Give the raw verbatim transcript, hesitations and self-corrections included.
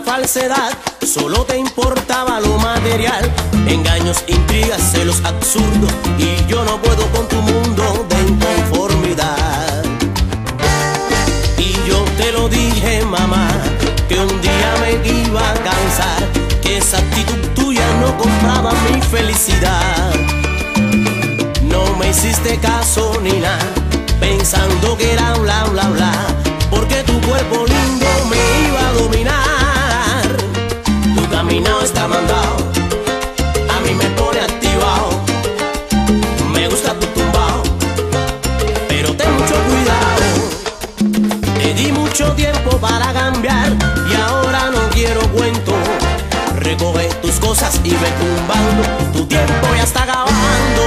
falsedad, solo te importaba lo material. Engaños, intrigas, celos absurdos, y yo no puedo con tu mundo de inconformidad. Y yo te lo dije, mamá, que un día me iba a cansar, que esa actitud tuya no compraba mi felicidad. No me hiciste caso ni nada, pensando que era bla bla bla, porque tu cuerpo lindo me iba a dominar. Tu caminado está mandado, a mí me pone activado, me gusta tu tumbao, pero ten mucho cuidado. Te di mucho tiempo para cambiar y ahora no quiero cuento. Recoge tus cosas y ve tumbando, tu tiempo ya está acabando.